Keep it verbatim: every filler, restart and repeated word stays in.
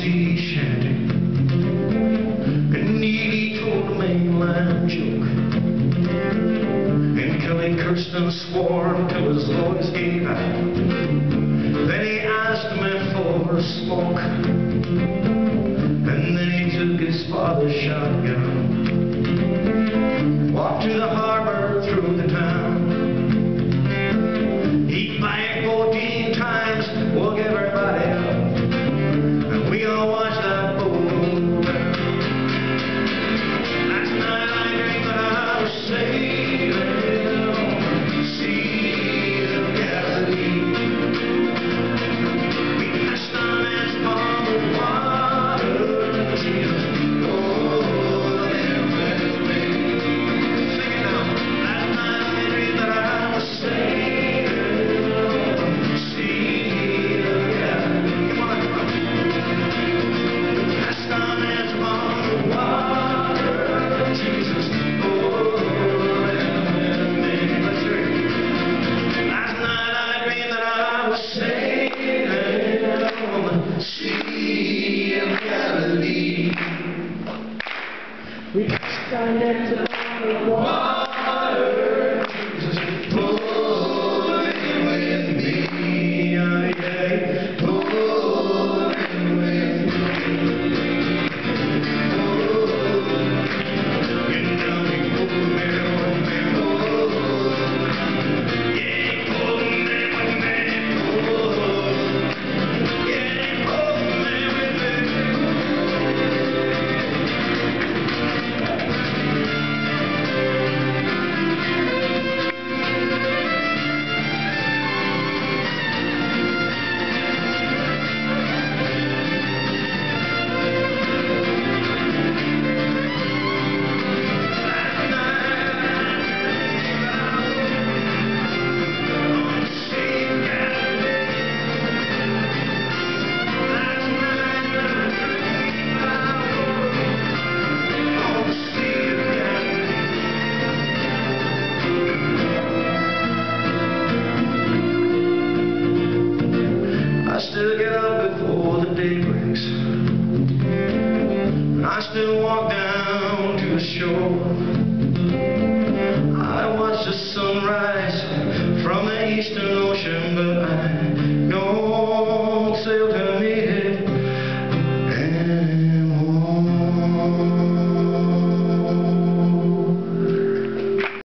sea shanty, and Neely told a mainline joke, and Kelly cursed and swore till his voice gave out. Then he asked me for a smoke, and then he took his father's shotgun, walked to the harbor through the town. He banked fourteen times, woke everybody up, and we all watched that boat go down. Last night I dreamed that I was sailing on the Sea of Galilee. We passed on as palm of water, Jesus, oh, the land with me. Sing it now. Last night I dreamed that I was sailing on the Sea of Galilee. Come on, come on. Passed on as palm of water, Jesus, oh, the land with me. Let's hear it. Last night I dreamed that I was sailing on the Sea of Galilee. We passed on as palm of water.